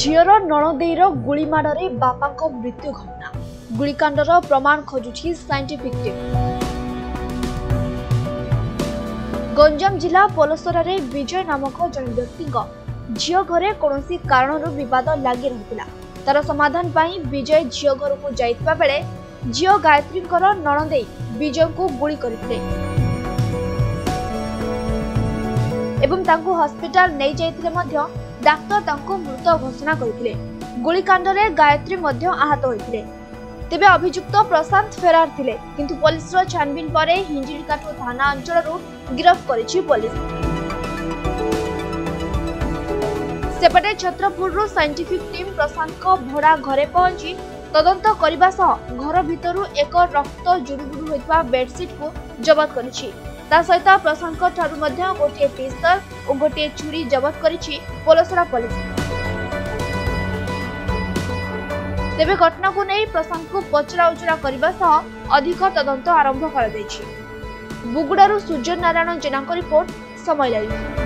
झीर नणदेईर गुलीमाड़े बापा मृत्यु घटना गुलिकांडर प्रमाण खोजुछि साइंटिफिक टीम। गंजाम जिला पलसर रे विजय नामक जन व्यक्ति झील घरे कौनसी कारण विवाद लगी रही तार समाधान पाई विजय झील घर को जाइतबा बेले झील गायत्री नणदेई विजय को गुली करथिले एवं तांको हॉस्पिटल नहीं जाइथिले मध्य डाक्टर तांको मृत घोषणा करथिले। गुलिकांड रे गायत्री मध्य आहत होइथिले। तेबे अभियुक्त प्रशांत फेरार थिले किंतु पुलिस रो छानबीन परे हिंजिड़काठू थाना अंचलरू गिरफ्त करिछि पुलिस। सेपटे छत्रपुररू साइंटिफिक टीम प्रशांत को भड़ा घरे पहुंची तदंत करबा सह घर भितरू एक रक्त जुड़ुबुड़ु होइतबा बेडशीट को जब्त करिछि। ता सहित प्रशांत ठारू मध्य गोटे पिस्तल और गोटे छुरी जब्त करिछि पलसरा पुलिस। तेबे घटना को नहीं प्रशांत को पचरा उचरा करबा सह अधिक तदंत आरंभ कर दैछि। बुगुडारू सूर्य नारायण जेना रिपोर्ट समय लाइव।